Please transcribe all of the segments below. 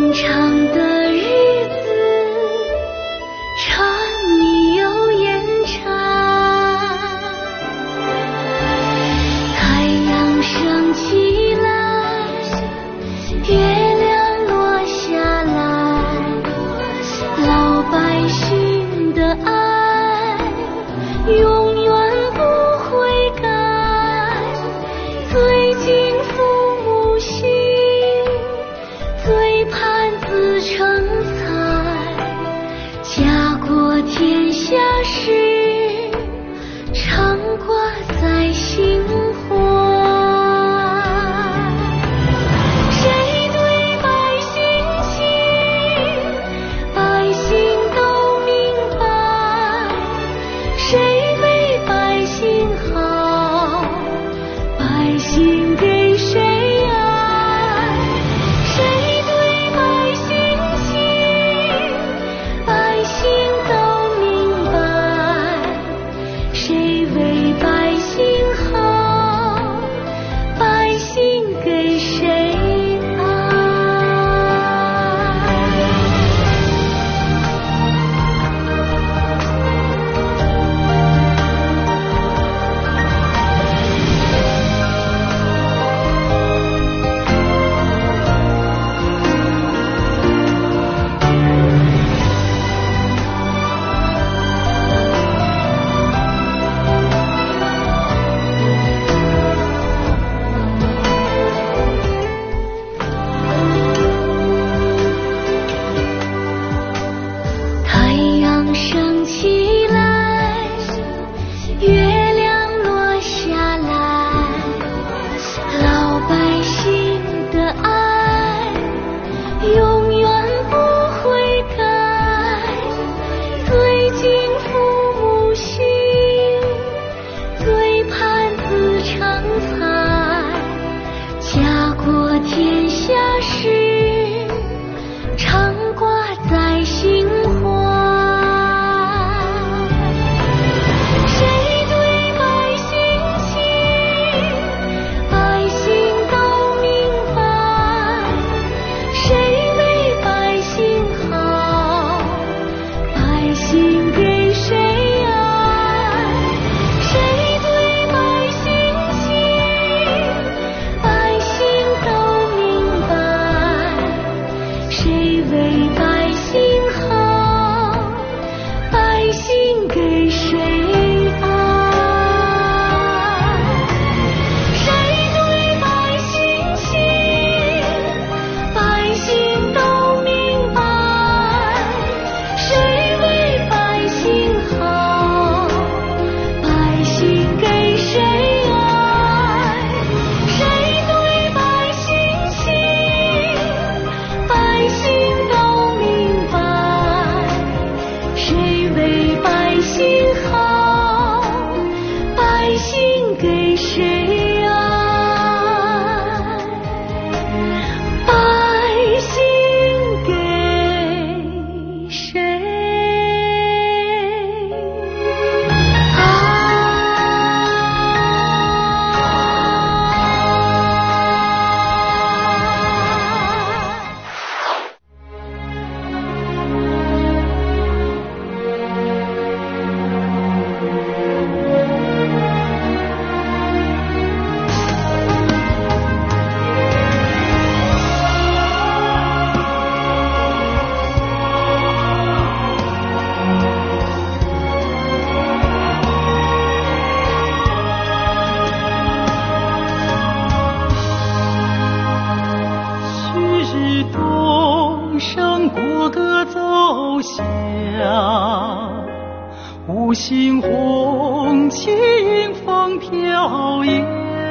五星红旗迎风飘扬，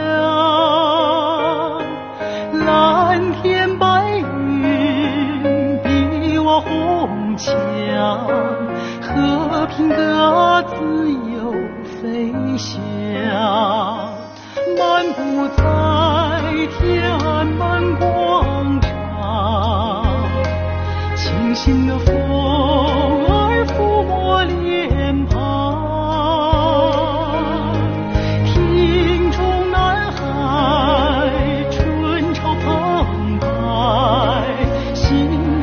蓝天白云比我红墙，和平鸽自由飞翔，漫步在天安门广场，清新的风儿抚摸脸庞，听中南海春潮澎湃，心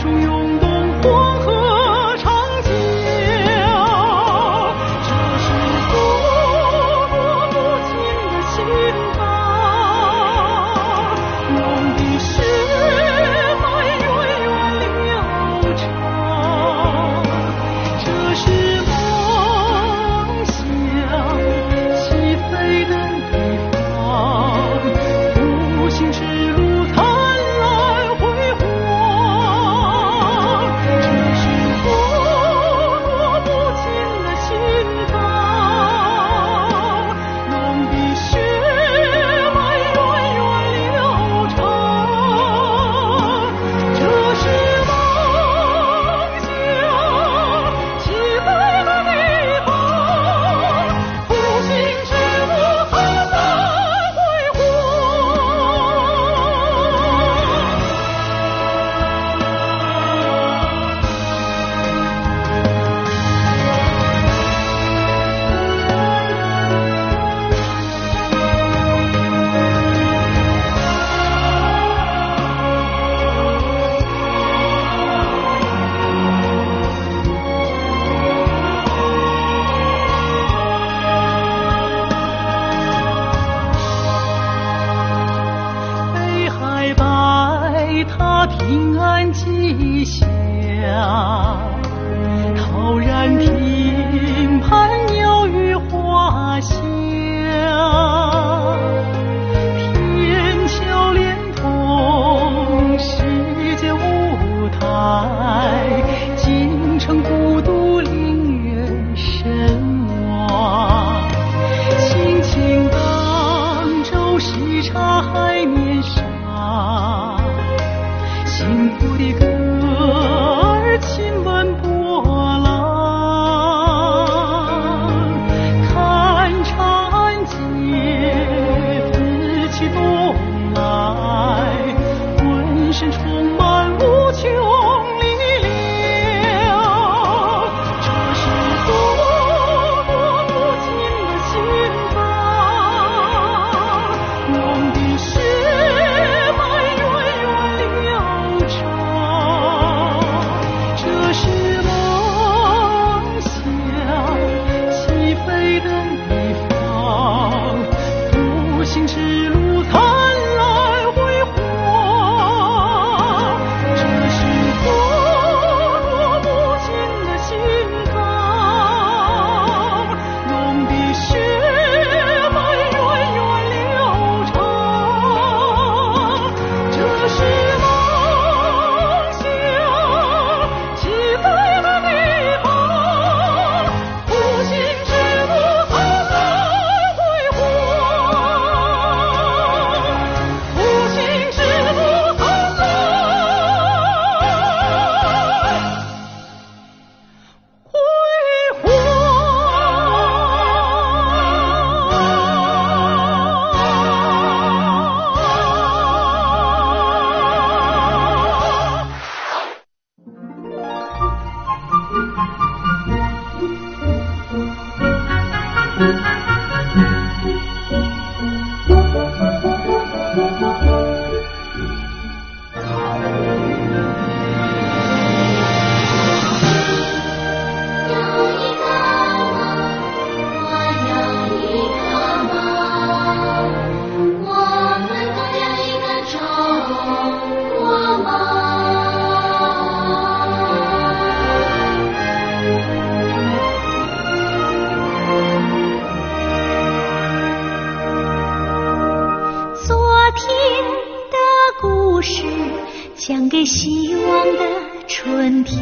春天，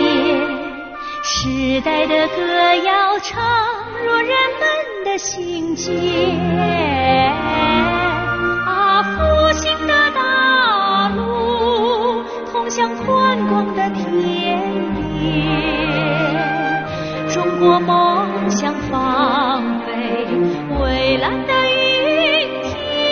时代的歌谣唱入人们的心间。啊，复兴的大路通向宽广的田野，中国梦想放飞蔚蓝的云天。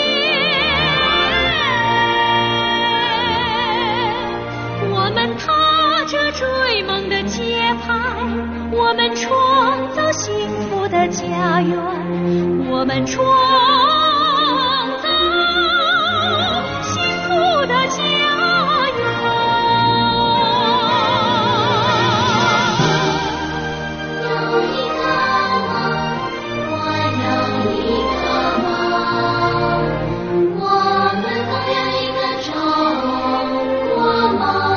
我们踏着追梦的节拍，我们创造幸福的家园，我们创造幸福的家园。有一个梦，我有一个梦，我们都有一个中国梦。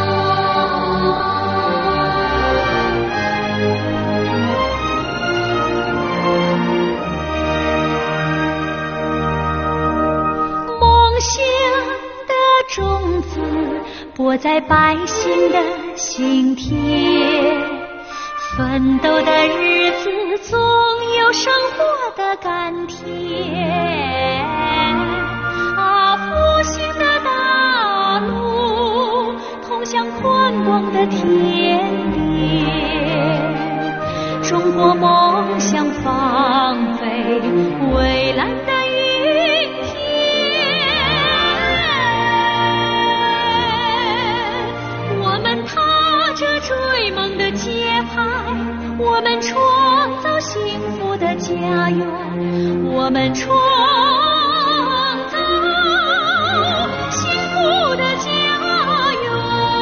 种子播在百姓的心田，奋斗的日子总有生活的甘甜。啊，复兴的大路通向宽广的田野，中国梦想放飞蔚蓝的追梦的节拍，我们创造幸福的家园，我们创造幸福的家园。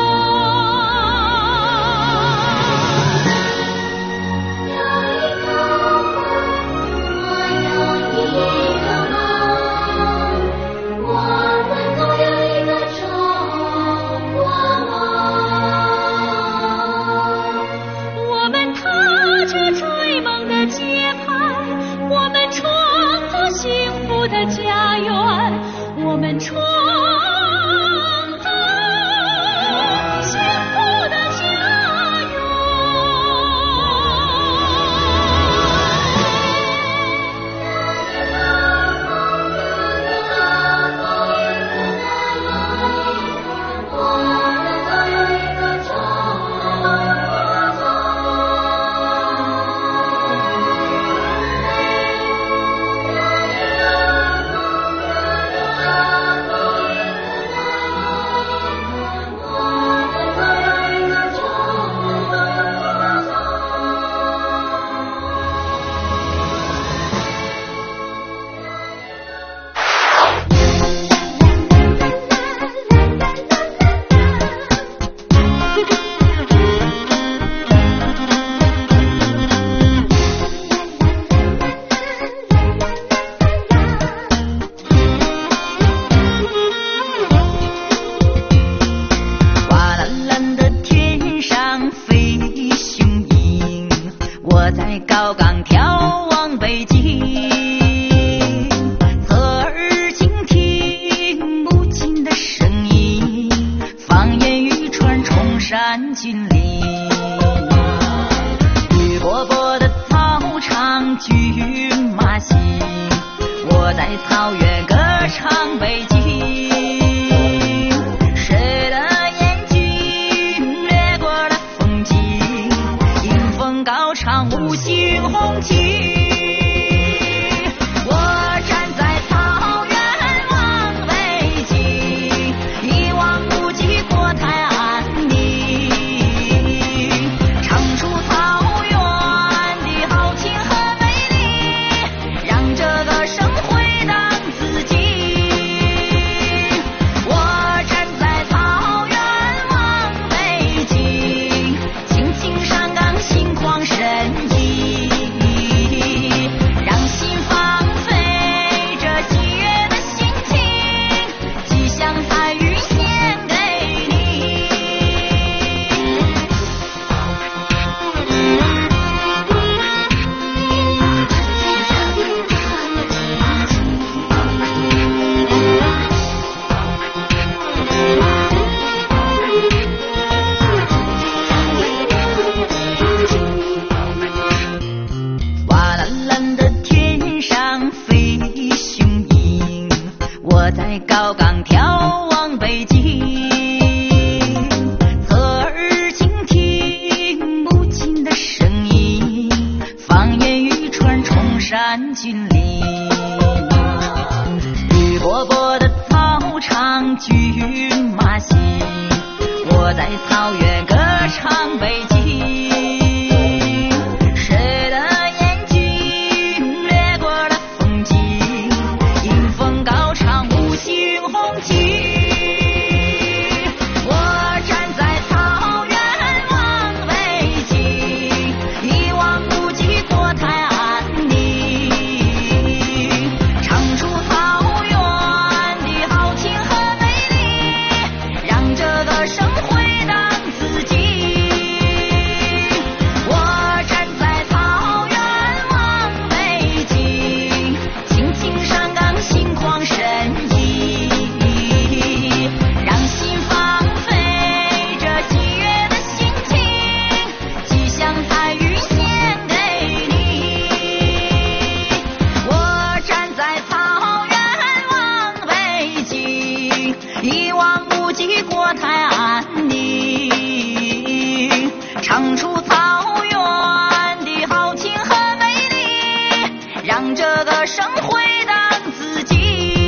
有一个梦，我有一个梦，我们都有一个中国梦。追梦的节拍，我们创造幸福的家园，我们创造幸福的家园。我们都有一个中峻岭，绿波波的草场骏马行，我在草原歌唱北京。谁的眼睛掠过了风景，迎风高唱五星红旗。我站在草原望北京，一望无际国泰安宁，唱出草原的豪情和美丽，让这个生回荡自己。我站在草原望北京，青青山岗心旷神怡，让心放飞这喜悦的心情，吉祥彩云献给你。我站在草原望北京，一望无际国泰安宁，唱出草原的豪情和美丽，让这个生回荡自己。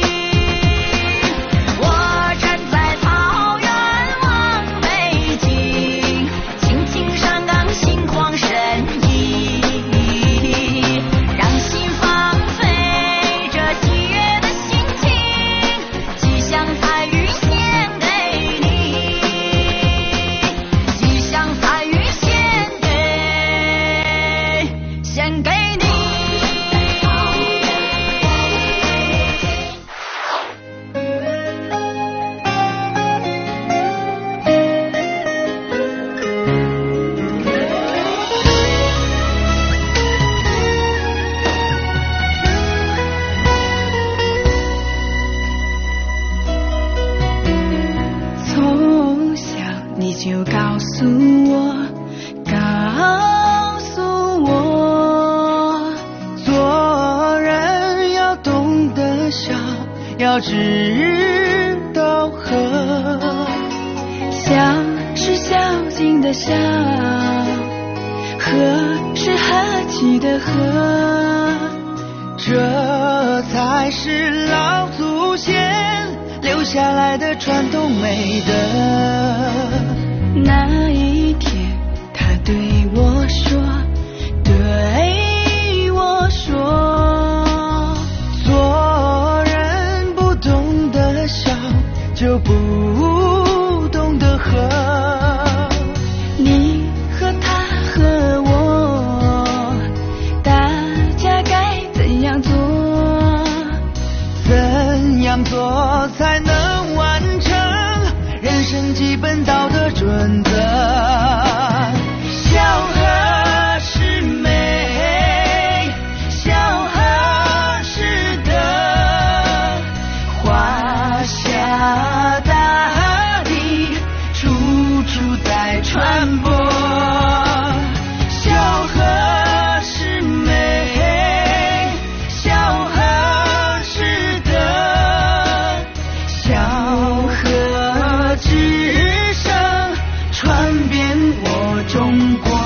我站在草原望北京，青青山岗心旷神怡，让心放飞这喜悦的心情，吉祥彩云献给你，吉祥彩云献给你。 从小你就告诉我，做人要懂得笑，要知道和。笑是孝敬的孝，和是和气的和，这才是老祖先留下来的传统美德。那一天他对我说，做人不懂得笑，就不懂得和。你和他和我，大家该怎样做？怎样做才能完成人生基本道德准则？孝和是美，孝和是德，华夏大地处处在传播。孝和是美，孝和是德，孝和之声传遍我中国。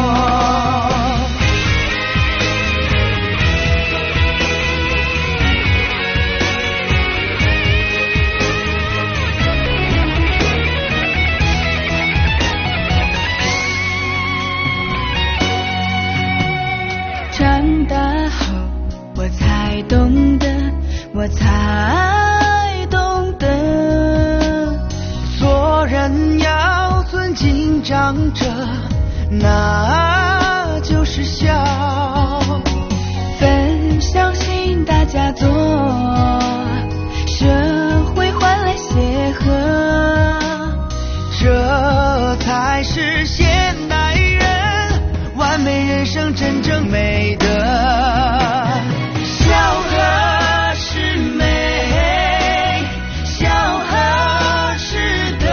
长大后我才懂得，做人要尊敬长者，那就是孝。分孝心大家做，社会欢乐协和，这才是现代人完美人生真正美德。孝和是美，孝和是德，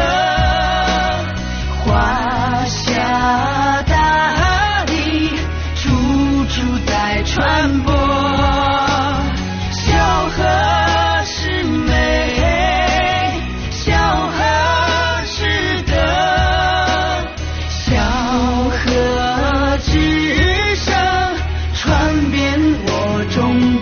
华夏大地处处在传播。孝和是美，孝和是德，孝和之声传遍我中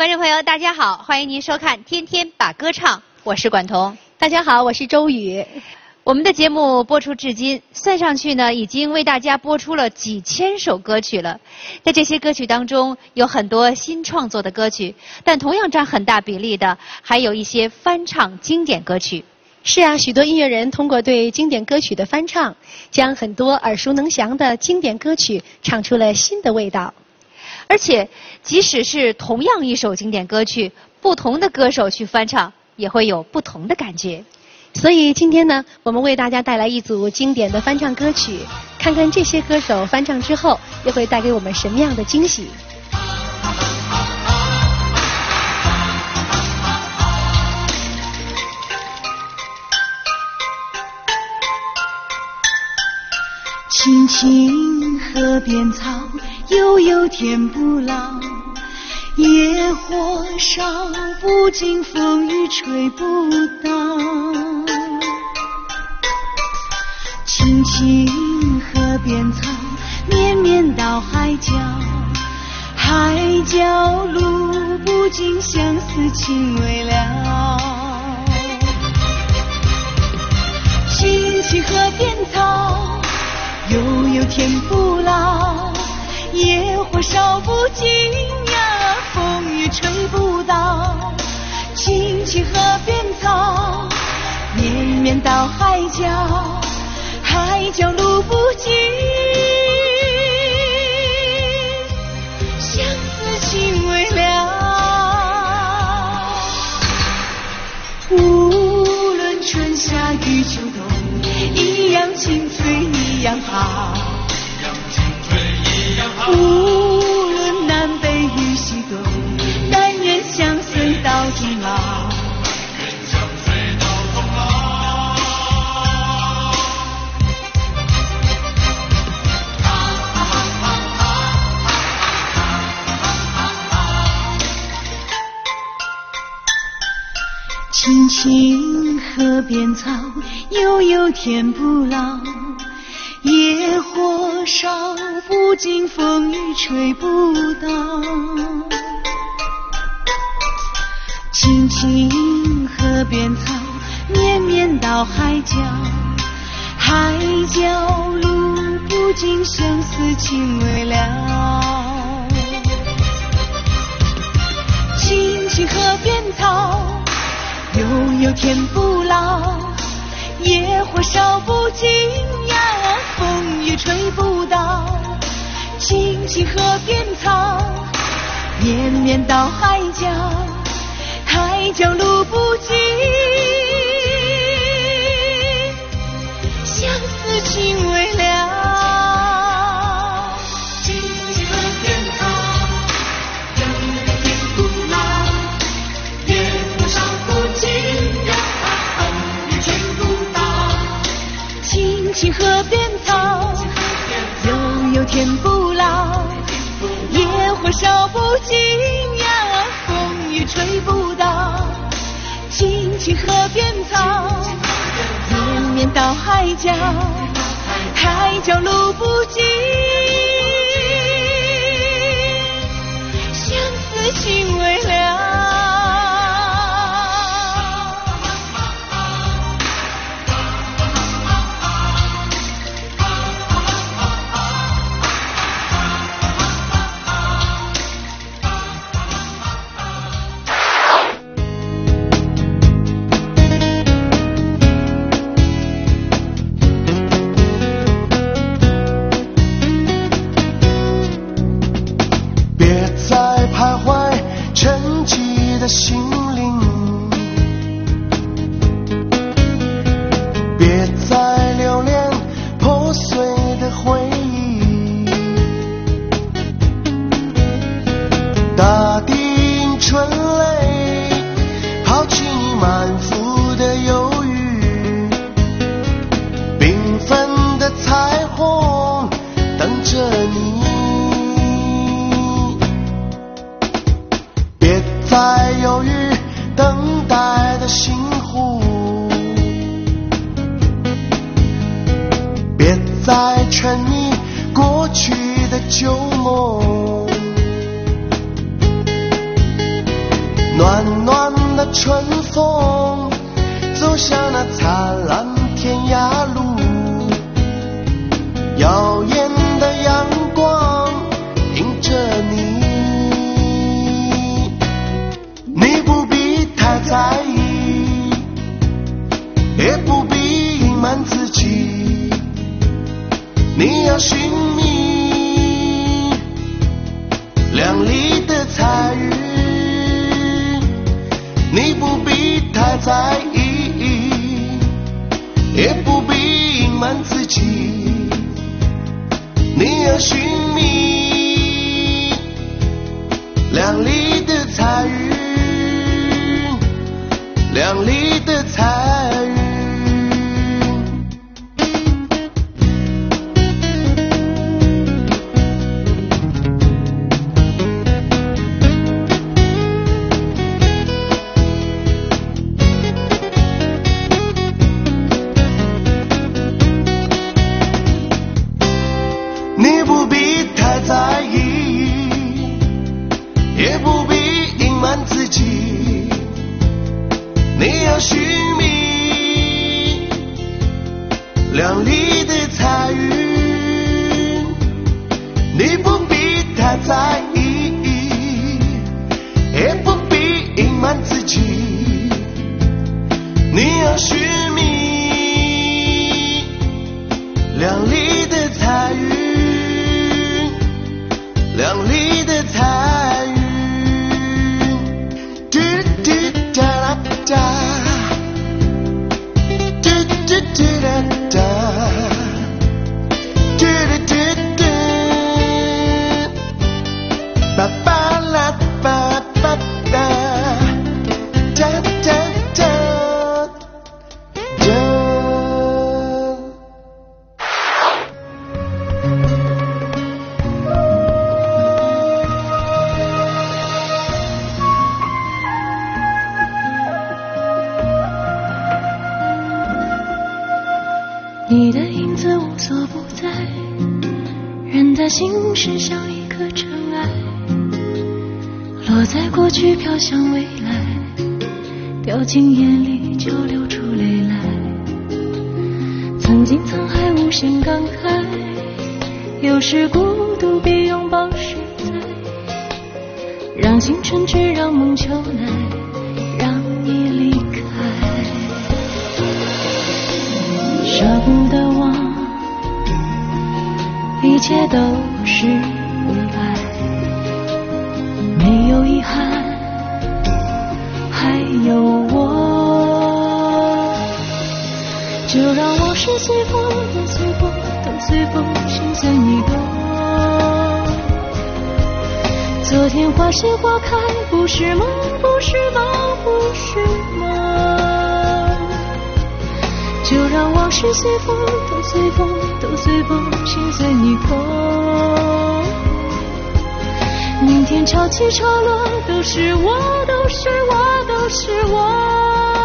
观众朋友，大家好，欢迎您收看《天天把歌唱》，我是管彤。 大家好，我是周宇。 我们的节目播出至今，算上去呢，已经为大家播出了几千首歌曲了。在这些歌曲当中，有很多新创作的歌曲，但同样占很大比例的，还有一些翻唱经典歌曲。 是啊，许多音乐人通过对经典歌曲的翻唱，将很多耳熟能详的经典歌曲唱出了新的味道。 而且，即使是同样一首经典歌曲，不同的歌手去翻唱，也会有不同的感觉。 所以今天呢，我们为大家带来一组经典的翻唱歌曲，看看这些歌手翻唱之后，又会带给我们什么样的惊喜。 青青河边草，悠悠天不老。野火烧不尽，风雨吹不倒。青青河边草，绵绵到海角。海角路不尽，相思情未了。青青河边草，悠悠天不老。野火烧不尽呀，风雨吹不倒。青青河边草，绵绵到海角。海角路不尽，相思情未了。无论春夏与秋冬，一样青翠一样好。无论南北与西东，但愿相随到终老。青青河边草，悠悠天不老。野火烧不尽，风雨吹不倒。青青河边草，绵绵到海角。海角路不尽，相思情未了。青青河边草，悠悠天不老。野火烧不尽呀，风雨吹不倒。青青河边草，绵绵到海角。海角路不尽，相思情未了。青青河边草，悠悠天不老。野火烧不尽呀，风雨吹不倒。青青河边草，悠悠天不老。野火烧不尽呀，风雨吹不倒。青青河边草，绵绵到海角。海角路不尽，相思情未了。 心灵，别再留恋破碎的回忆。大地因春雷，抛弃你满腹的忧郁。缤纷的彩虹等着你。在犹豫等待的心湖，别再沉迷过去的旧梦。 暖暖的春风，走向那灿烂天涯路。耀眼的阳光映着你，你不必太在意，也不必隐瞒自己，你要寻觅亮丽的彩云，你不必太在意，也不必隐瞒自己，你要寻觅亮丽的彩云，亮丽的彩云。你不必太在意，也不必隐瞒自己，你要寻觅亮丽的彩云，你不必太在意，也不必隐瞒自己，你要寻觅亮丽的彩云，亮丽的彩云。嘟嘟哒啦哒，嘟嘟嘟啦哒，嘟嘟嘟嘟，巴巴啦巴巴哒，哒哒哒哒。 你的影子无所不在，人的心事像一颗尘埃，落在过去飘向未来，掉进眼里就流出泪来。曾经沧海无限感慨，有时孤独比拥抱实在，让青春去，让梦秋来，让你离开。舍不得忘，一切都是为爱，没有遗憾，还有我。就让往事随风，都随风，都随风，心随你动。昨天花谢花开，不是梦，不是梦，不是梦。就让往事随风，都随风，都随风，心随你动。明天潮起潮落，都是我，都是我，都是我。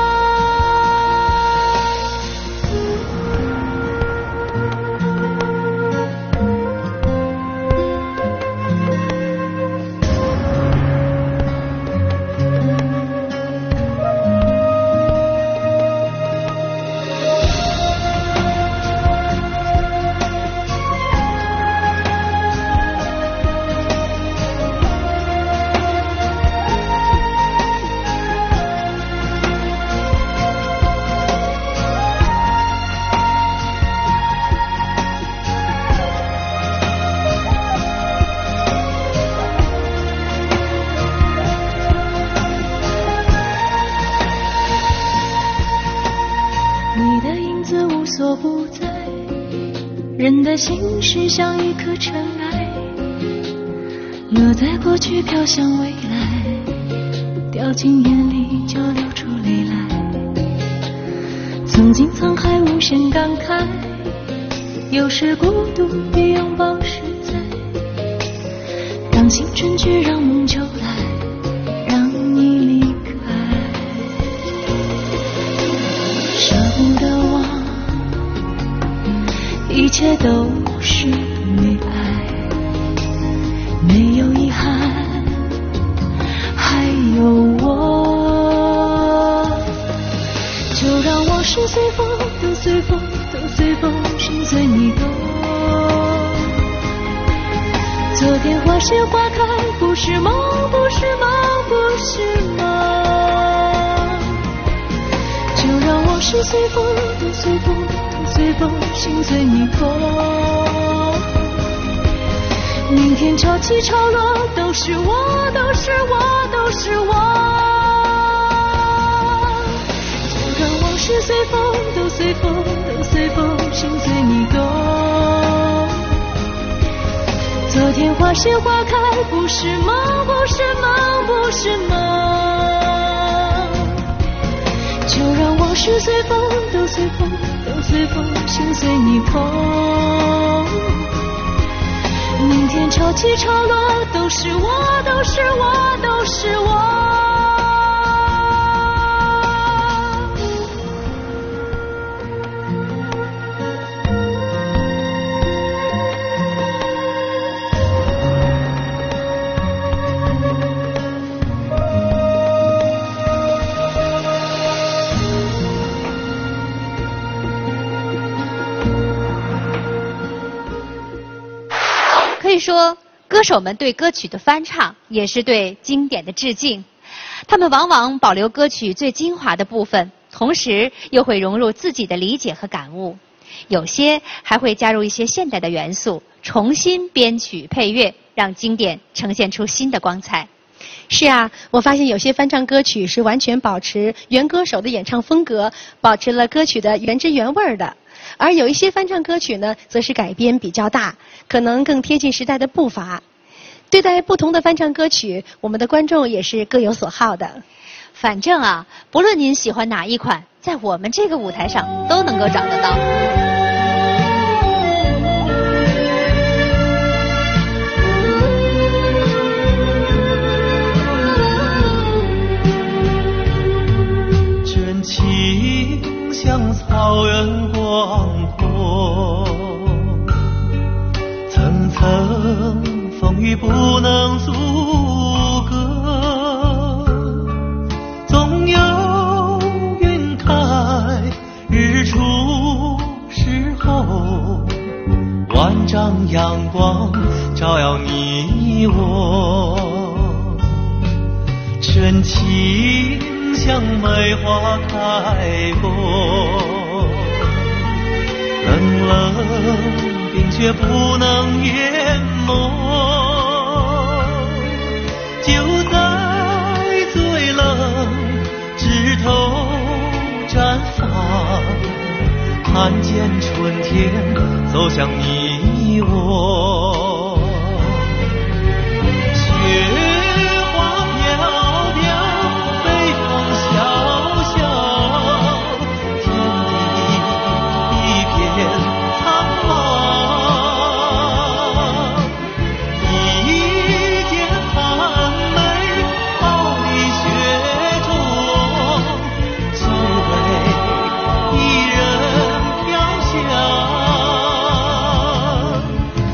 所不在，人的心事像一颗尘埃，落在过去飘向未来，掉进眼里就流出泪来。曾经沧海无限感慨，有时孤独比拥抱实在，让青春去，让梦秋来，让你离开。舍不得忘，一切都是为爱，没有遗憾，还有我。 昨天花谢花开，不是梦，不是梦，不是梦。就让往事随风，都随风，都随风，心随你空。明天潮起潮落，都是我，都是我，都是我。就让往事随风，都随风，都随风，心随你动。昨天花谢花开，不是梦，不是梦，不是梦。就让往事随风，都随风，都随风，心随你空。明天潮起潮落，都是我，都是我，都是我。 可以说，歌手们对歌曲的翻唱也是对经典的致敬。他们往往保留歌曲最精华的部分，同时又会融入自己的理解和感悟。有些还会加入一些现代的元素，重新编曲配乐，让经典呈现出新的光彩。 是啊，我发现有些翻唱歌曲是完全保持原歌手的演唱风格，保持了歌曲的原汁原味的。而有一些翻唱歌曲呢，则是改编比较大，可能更贴近时代的步伐。对待不同的翻唱歌曲，我们的观众也是各有所好的。 反正啊，不论您喜欢哪一款，在我们这个舞台上都能够找得到。 真情像草原广阔，层层风雨不能阻隔，总有云开日出时候，万丈阳光照耀你我，真情像梅花开过，冷冷冰雪不能淹没，就在最冷枝头绽放，看见春天走向你我。雪花飘飘，北风萧萧，天地一片苍茫，一剪寒梅傲立雪中，只为一人飘香。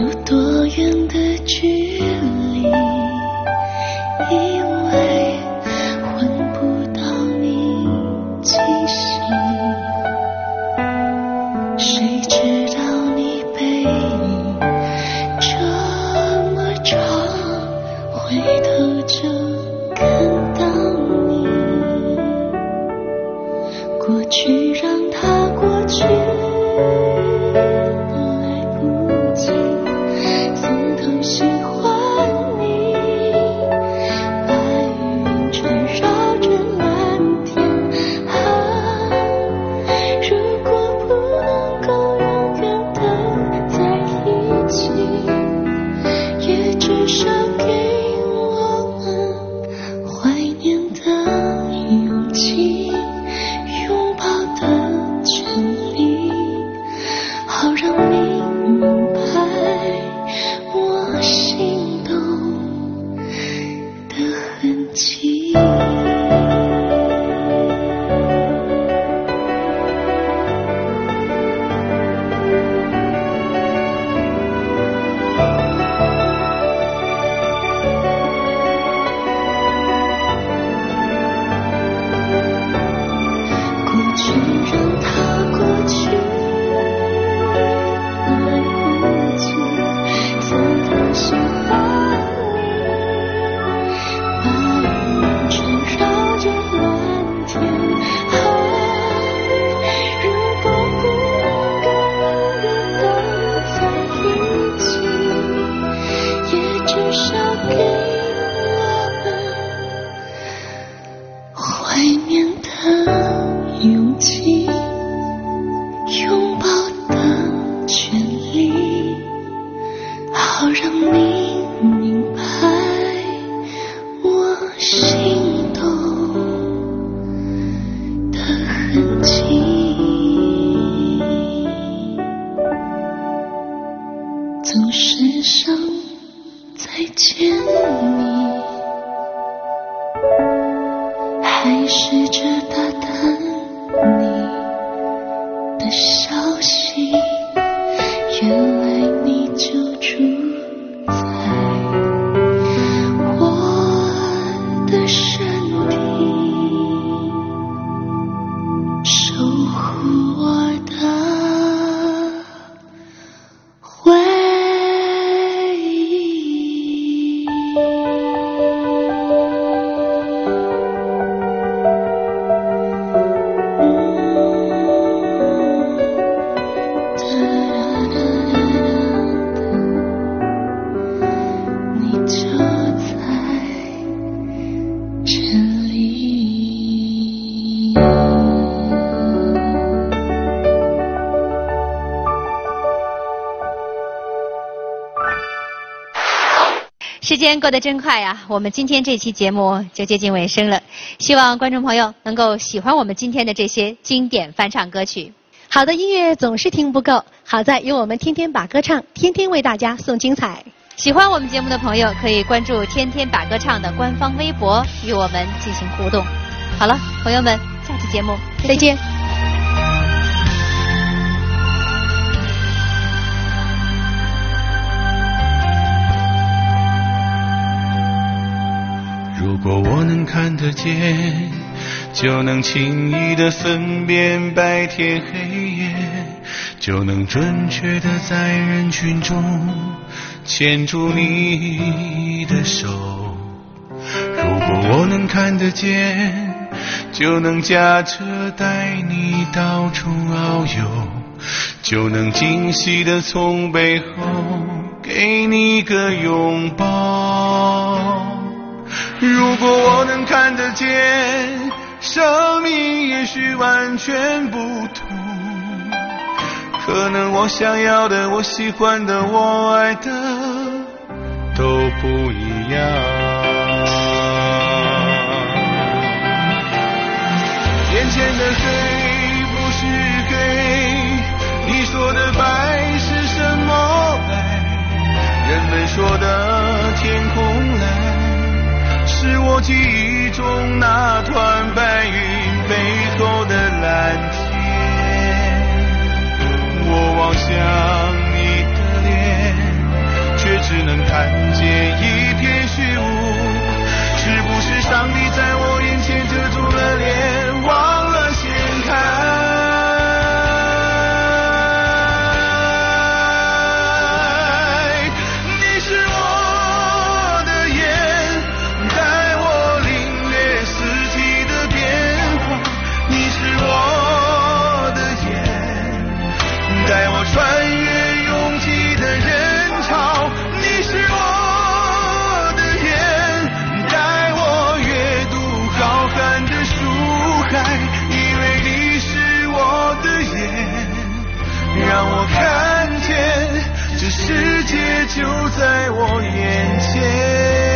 有多远的距离，因为闻不到你气息，谁知道你背影这么长，回头就看到你，过去让它过去，来不及从头喜欢你，白云缠绕着蓝天啊，如果不能够永远的在一起，也至少给我们怀念的勇气，拥抱的权利，好让你明白我心动的痕迹。过去让它过去，来不及从头喜欢你，白云缠绕着蓝天啊，如果不能够永远都在一起，也至少给我们怀念的勇气，拥抱的权利，好让你明白我心动的痕迹。总是想再见你，还试着打探你的消息，原来你就住在我的身体，守护我的回忆。你就在这里。 时间过得真快呀，我们今天这期节目就接近尾声了。希望观众朋友能够喜欢我们今天的这些经典翻唱歌曲。 好的音乐总是听不够，好在有我们天天把歌唱，天天为大家送精彩。 喜欢我们节目的朋友可以关注天天把歌唱的官方微博，与我们进行互动。好了，朋友们，下期节目再见。 如果我能看得见，就能轻易地分辨白天黑夜，就能准确地在人群中牵住你的手。如果我能看得见，就能驾车带你到处遨游，就能惊喜地从背后给你个拥抱。如果我能看得见，生命也许完全不同，可能我想要的，我喜欢的，我爱的都不一样。眼前的黑不是黑，你说的白是什么白？人们说的天空蓝，是我记忆中那团白云背后的蓝天。我望向你的脸， 看见一片虚无。是不是上帝在我眼前遮住了脸，忘了掀开？穿越拥挤的人潮，你是我的眼，带我阅读浩瀚的书海，因为你是我的眼，让我看见这世界就在我眼前。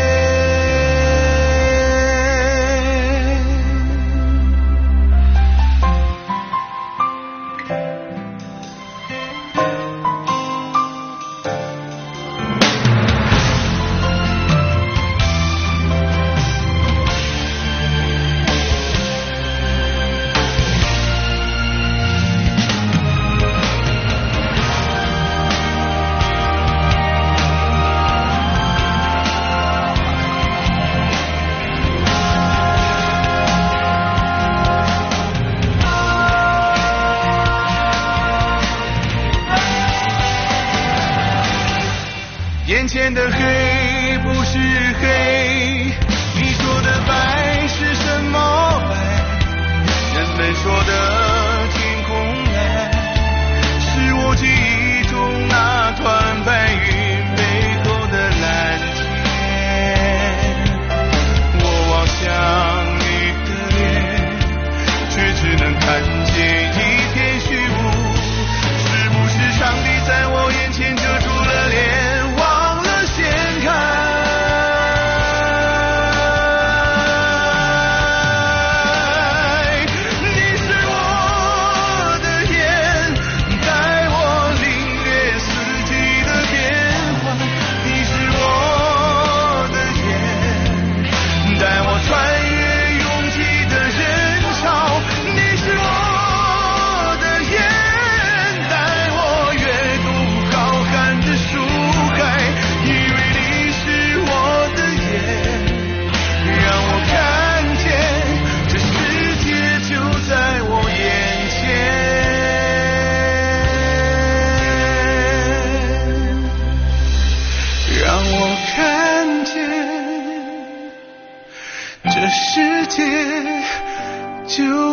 眼前的黑不是黑，你说的白是什么白？人们说的天空蓝，是我记忆中那团白云背后的蓝天。我望向你的脸，却只能看见一片虚无。是不是上帝在我眼前遮住了脸？世界就